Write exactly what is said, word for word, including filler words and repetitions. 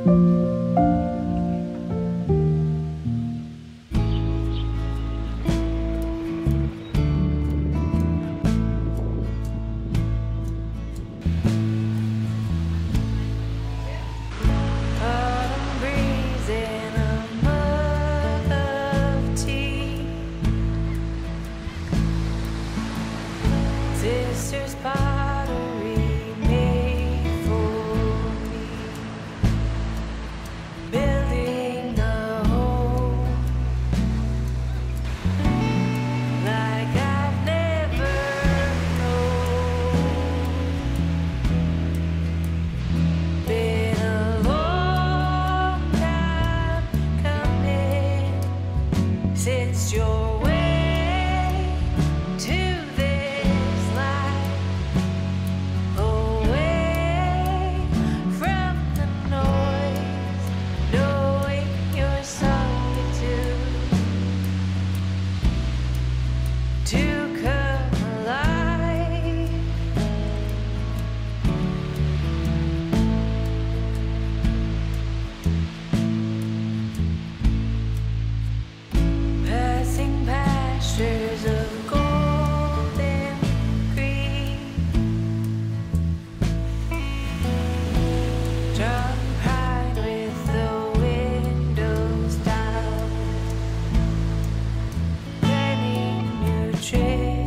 Sister's pottery made for me, building a home like I've never known. Been a long time coming since your way to to come alive. Passing pastures of golden green, drawn pride with the windows down, planting new trails.